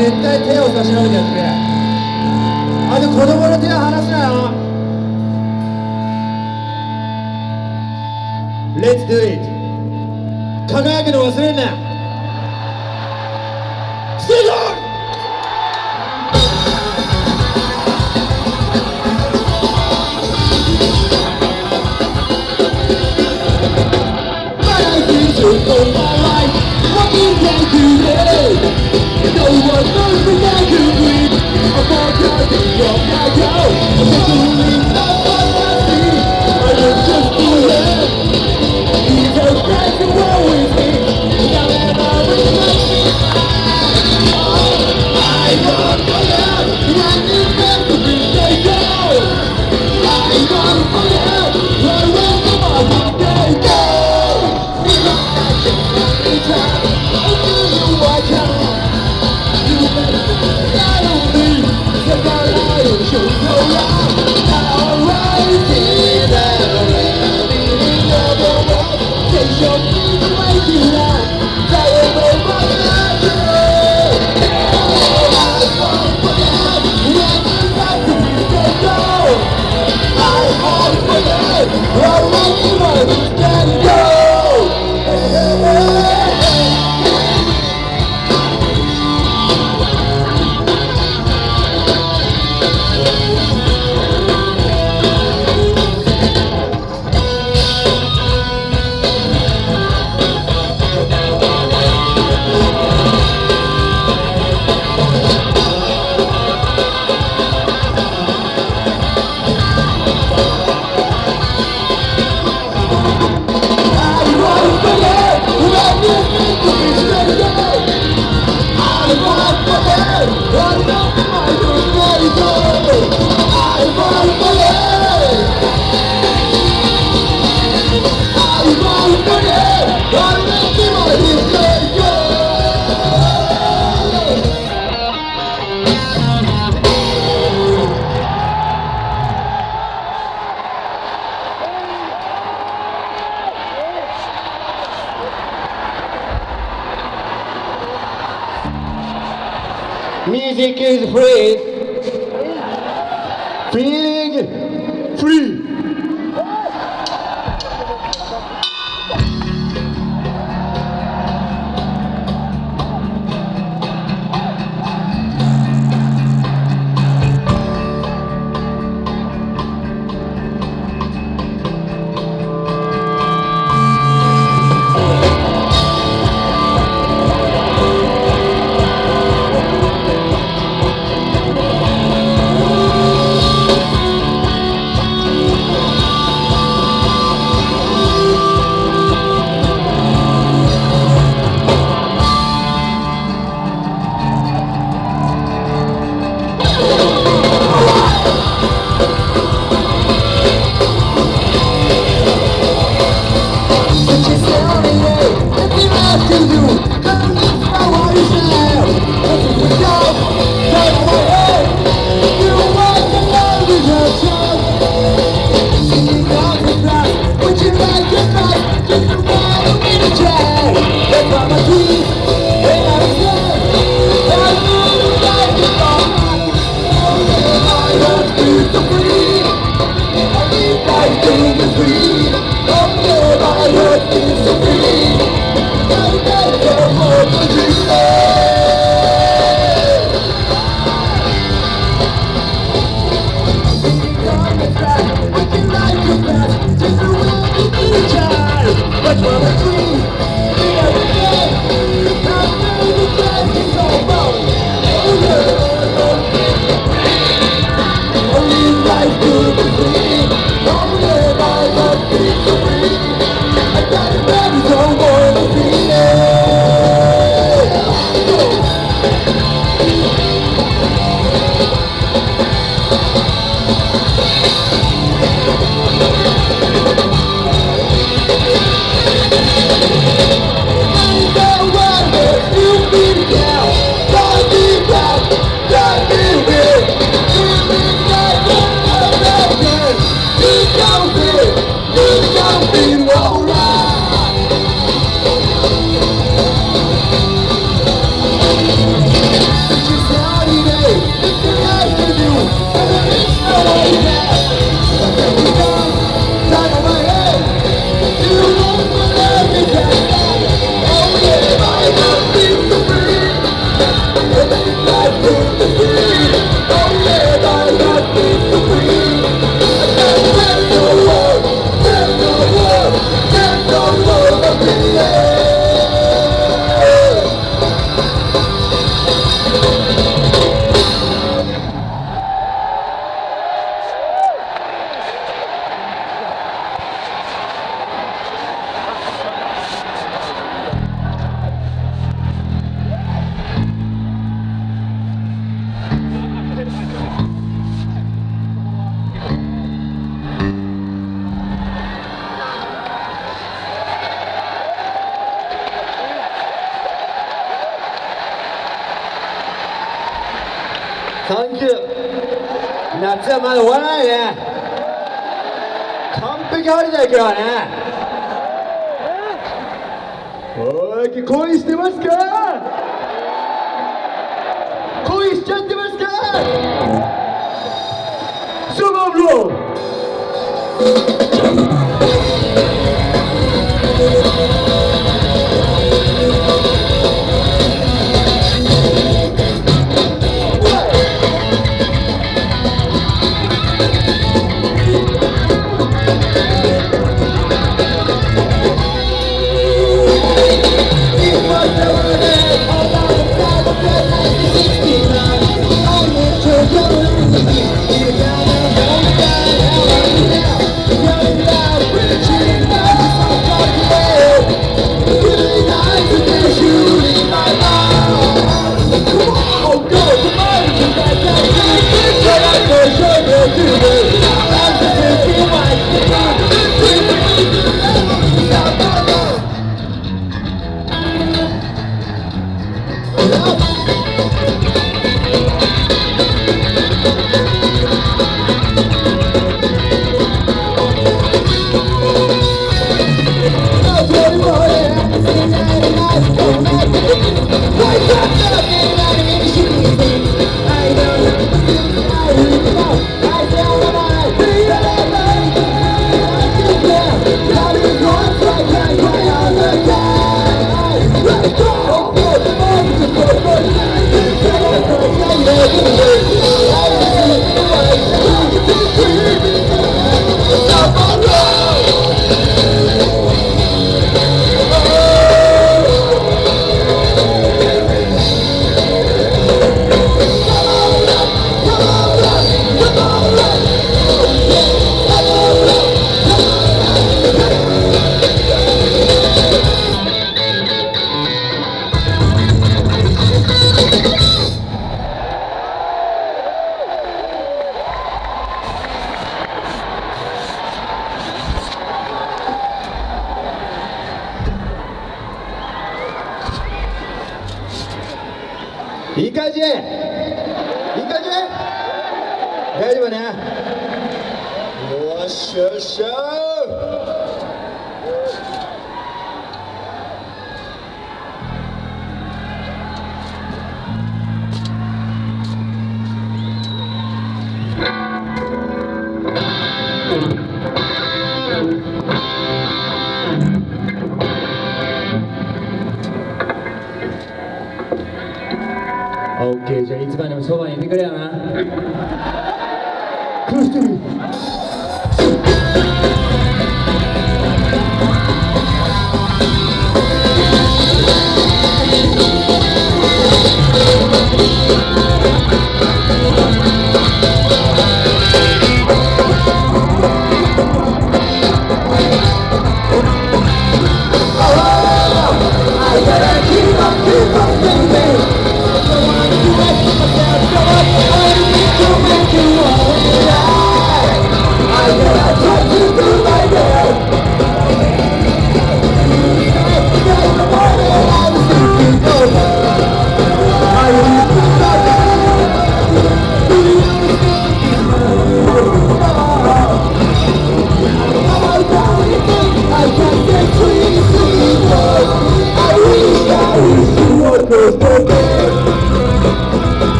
絶対手を差し伸べてやってくれ。あと子供の手は離すなよ。 Let's do it。 輝くの忘れんな。ステージオン。 All my life, what you can do today? No one knows the I can breathe. I'm all done, you're my girl. I'm doing what I see. I am just a man. He's a friend to roll with me. Now that I'm with me, I want for them. When it's meant to be, they go. I want for them. I want for my heart, they go. Music is free. Feeling free. 夏はまだ終わらないね。完璧ハリデー今日はね。おーい、恋してますか？恋しちゃってますか？ソマブローいい感じ、いい感じ、大丈夫ね。よっしゃよっしゃ。オッケー、じゃあいつまでもそばにいてくれよな。クスティ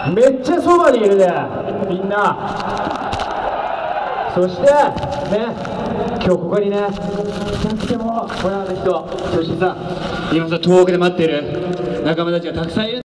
めっちゃそばにいるね、みんな。そしてね、今日ここにね、とってもこれある人、そしてさ、今さ、遠くで待っている仲間たちがたくさんいる。